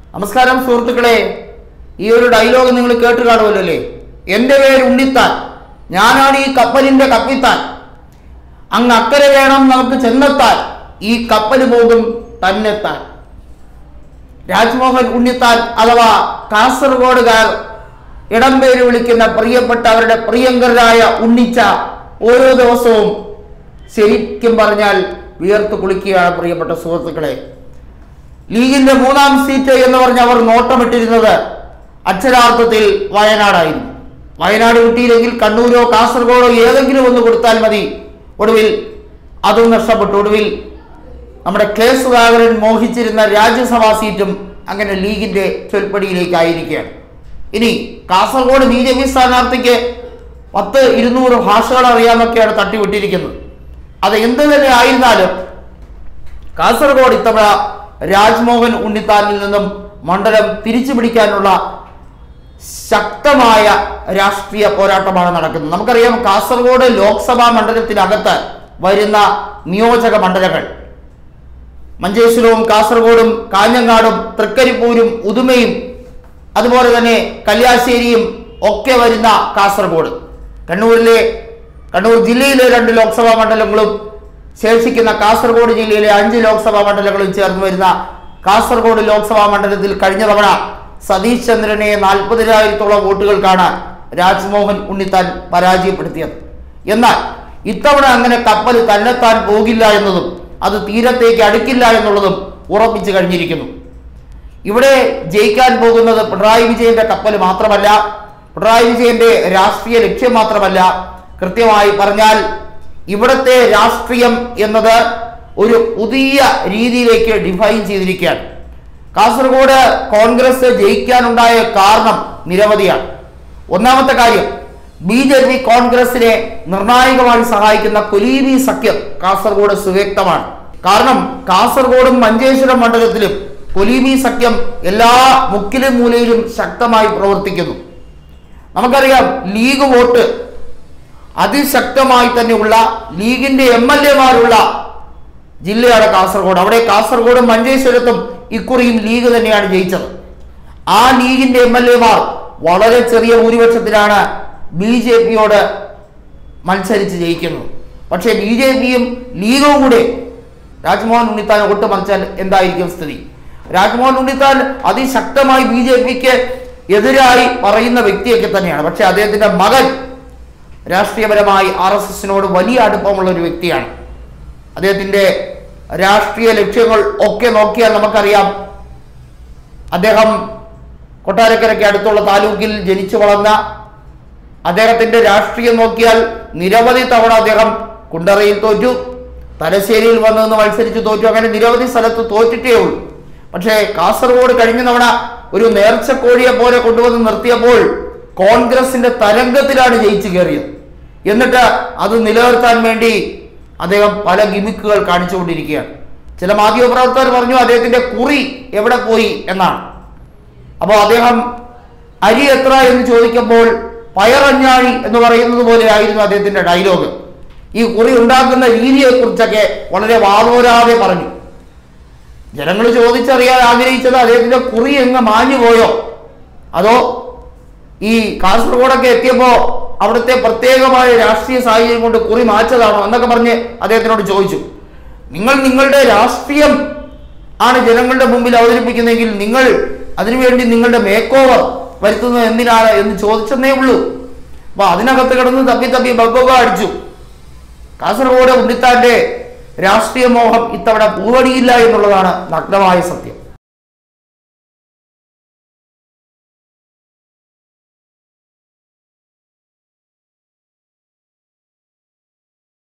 നമസ്കാരം സുഹൃത്തുക്കളെ, ഈ ഒരു ഡയലോഗ് നിങ്ങൾ കേട്ട് കാണുമല്ലോ അല്ലേ? എൻ്റെ പേര് ഉണ്ണിത്താൻ, ഞാനാണ് ഈ കപ്പലിൻ്റെ കപ്പിത്താൻ, അങ്ങ് അക്കരെ വേണം നമുക്ക് ചെന്നെത്താൻ, ഈ കപ്പൽ പോകും തന്നെത്താൻ. രാജ്മോഹൻ ഉണ്ണിത്താൻ അഥവാ കാസർഗോഡുകാർ ഇടം പേര് വിളിക്കുന്ന പ്രിയപ്പെട്ട അവരുടെ പ്രിയങ്കരായ ഉണ്ണിച്ച ഓരോ ദിവസവും ശരിക്കും പറഞ്ഞാൽ വിയർത്ത് കുളിക്കുകയാണ്. പ്രിയപ്പെട്ട സുഹൃത്തുക്കളെ, ലീഗിന്റെ 3ാം സീറ്റ് എന്ന് പറഞ്ഞ് അവർ നോട്ടമിട്ടിരുന്നത് അക്ഷരാർത്ഥത്തിൽ വയനാടായിരുന്നു. വയനാട് കിട്ടിയില്ലെങ്കിൽ കണ്ണൂരോ കാസർഗോഡോ ഏതെങ്കിലും ഒന്ന് കൊടുത്താൽ മതി. ഒടുവിൽ അതും നഷ്ടപ്പെട്ടു. ഒടുവിൽ നമ്മുടെ കെ സുധാകരൻ മോഹിച്ചിരുന്ന രാജ്യസഭാ സീറ്റും അങ്ങനെ ലീഗിന്റെ ചൊൽപ്പടിയിലേക്കായിരിക്കുകയാണ്. ഇനി കാസർഗോഡ് BJP സ്ഥാനാർത്ഥിക്ക് 10-200 ഭാഷകൾ അറിയാമെന്നൊക്കെയാണ് തട്ടിവിട്ടിരിക്കുന്നത്. അത് എന്ത് തന്നെ ആയിരുന്നാലും കാസർഗോഡ് ഇത്തവണ രാജ്മോഹൻ ഉണ്ണിത്താനിൽ നിന്നും മണ്ഡലം തിരിച്ചു പിടിക്കാനുള്ള ശക്തമായ രാഷ്ട്രീയ പോരാട്ടമാണ് നടക്കുന്നത്. നമുക്കറിയാം, കാസർഗോഡ് ലോക്സഭാ മണ്ഡലത്തിനകത്ത് വരുന്ന നിയോജക മണ്ഡലങ്ങൾ മഞ്ചേശ്വരവും കാസർഗോഡും കാഞ്ഞങ്ങാടും തൃക്കരിപ്പൂരും ഉദുമയും അതുപോലെ തന്നെ കല്യാശ്ശേരിയും ഒക്കെ വരുന്ന കാസർഗോഡ്, കണ്ണൂർ ജില്ലയിലെ 2 ലോക്സഭാ മണ്ഡലങ്ങളും ശേഷിക്കുന്ന കാസർഗോഡ് ജില്ലയിലെ 5 ലോക്സഭാ മണ്ഡലങ്ങളും ചേർന്ന് വരുന്ന കാസർഗോഡ് ലോക്സഭാ മണ്ഡലത്തിൽ കഴിഞ്ഞ തവണ സതീഷ് ചന്ദ്രനെ 40,000-ഓളം വോട്ടുകൾക്കാണ് രാജ്മോഹൻ ഉണ്ണിത്താൻ പരാജയപ്പെടുത്തിയത്. എന്നാൽ ഇത്തവണ അങ്ങനെ കപ്പൽ തന്നെത്താൻ പോകില്ല എന്നതും അത് തീരത്തേക്ക് അടുക്കില്ല എന്നുള്ളതും ഉറപ്പിച്ചു കഴിഞ്ഞിരിക്കുന്നു. ഇവിടെ ജയിക്കാൻ പോകുന്നത് പിണറായി വിജയന്റെ കപ്പൽ മാത്രമല്ല, പിണറായി വിജയന്റെ രാഷ്ട്രീയ ലക്ഷ്യം മാത്രമല്ല, കൃത്യമായി പറഞ്ഞാൽ ഇവിടുത്തെ രാഷ്ട്രീയം എന്നത് ഒരു പുതിയ രീതിയിലേക്ക് ഡിഫൈൻ ചെയ്തിരിക്കുകയാണ്. കാസർഗോഡ് കോൺഗ്രസ് ജയിക്കാനുണ്ടായ കാരണം നിരവധിയാണ്. ഒന്നാമത്തെ കാര്യം, BJP കോൺഗ്രസിനെ നിർണായകമായി സഹായിക്കുന്ന കൊലീബി സഖ്യം കാസർഗോഡ് സുവ്യക്തമാണ്. കാരണം കാസർഗോഡും മഞ്ചേശ്വരം മണ്ഡലത്തിലും കൊലീബി സഖ്യം എല്ലാ മുക്കിലും മൂലയിലും ശക്തമായി പ്രവർത്തിക്കുന്നു. നമുക്കറിയാം, ലീഗ് വോട്ട് അതിശക്തമായി തന്നെയുള്ള ലീഗിന്റെ MLA-മാരുള്ള ജില്ലയാണ് കാസർഗോഡ്. അവിടെ കാസർഗോഡും മഞ്ചേശ്വരത്തും ഇക്കുറിയും ലീഗ് തന്നെയാണ് ജയിച്ചത്. ആ ലീഗിന്റെ MLA-മാർ വളരെ ചെറിയ ഭൂരിപക്ഷത്തിലാണ് BJP-യോട് മത്സരിച്ച് ജയിക്കുന്നത്. പക്ഷേ BJP-യും ലീഗും കൂടെ രാജ്മോഹൻ ഉണ്ണിത്താൻ വോട്ട് മറിച്ചാൽ എന്തായിരിക്കും സ്ഥിതി? രാജ്മോഹൻ ഉണ്ണിത്താൻ അതിശക്തമായി BJP-ക്ക് എതിരായി പറയുന്ന വ്യക്തിയൊക്കെ തന്നെയാണ്. പക്ഷെ അദ്ദേഹത്തിന്റെ മകൻ രാഷ്ട്രീയപരമായി RSS-നോട് വലിയ അടുപ്പമുള്ള ഒരു വ്യക്തിയാണ്. അദ്ദേഹത്തിന്റെ രാഷ്ട്രീയ ലക്ഷ്യങ്ങൾ ഒക്കെ നോക്കിയാൽ നമുക്കറിയാം, അദ്ദേഹം കൊട്ടാരക്കരയ്ക്ക് അടുത്തുള്ള താലൂക്കിൽ ജനിച്ചു വളർന്ന അദ്ദേഹത്തിന്റെ രാഷ്ട്രീയം നോക്കിയാൽ നിരവധി തവണ അദ്ദേഹം കുണ്ടറയിൽ തോറ്റു, തലശ്ശേരിയിൽ വന്നു മത്സരിച്ച് തോറ്റു, അങ്ങനെ നിരവധി സ്ഥലത്ത് തോറ്റിട്ടേ ഉള്ളൂ. പക്ഷേ കാസർഗോഡ് കഴിഞ്ഞ തവണ ഒരു നേർച്ചക്കോഴിയെ പോലെ കൊണ്ടുവന്ന് നിർത്തിയപ്പോൾ കോൺഗ്രസിന്റെ തരംഗത്തിലാണ് ജയിച്ചു കയറിയത്. എന്നിട്ട് അത് നിലനിർത്താൻ വേണ്ടി അദ്ദേഹം പല ഗിമിക്കുകൾ കാണിച്ചുകൊണ്ടിരിക്കുകയാണ്. ചില മാധ്യമപ്രവർത്തകർ പറഞ്ഞു അദ്ദേഹത്തിന്റെ കുറി എവിടെ പോയി എന്നാണ്. അപ്പോൾ അദ്ദേഹം അരി എത്ര എന്ന് ചോദിക്കുമ്പോൾ പയറഞ്ഞാഴി എന്ന് പറയുന്നത് പോലെ ആയിരുന്നു അദ്ദേഹത്തിന്റെ ഡയലോഗ്. ഈ കുറി ഉണ്ടാക്കുന്ന രീതിയെ കുറിച്ചൊക്കെ വളരെ വാതോരാതെ പറഞ്ഞു. ജനങ്ങൾ ചോദിച്ചറിയാൻ ആഗ്രഹിച്ചത് അദ്ദേഹത്തിന്റെ കുറി എങ്ങ് മാഞ്ഞു പോയോ, അതോ ഈ കാസർഗോഡൊക്കെ എത്തിയപ്പോ അവിടുത്തെ പ്രത്യേകമായ രാഷ്ട്രീയ സാഹചര്യം കൊണ്ട് കുറി മാറ്റതാണോ എന്നൊക്കെ പറഞ്ഞ് അദ്ദേഹത്തിനോട് ചോദിച്ചു. നിങ്ങൾ നിങ്ങളുടെ രാഷ്ട്രീയം ആണ് ജനങ്ങളുടെ മുമ്പിൽ അവതരിപ്പിക്കുന്നതെങ്കിൽ നിങ്ങൾ അതിനുവേണ്ടി നിങ്ങളുടെ മേക്ക് ഓവർ വരുത്തുന്നത് എന്തിനാണ് എന്ന് ചോദിച്ചെന്നേ ഉള്ളൂ. അപ്പൊ അതിനകത്ത് കിടന്ന് തപ്പി ബബ്ബ അടിച്ചു. കാസർഗോഡ് ഉണ്ണിത്താന്റെ രാഷ്ട്രീയ മോഹം ഇത്തവണ പൂവടിയില്ല എന്നുള്ളതാണ് നഗ്നമായ സത്യം.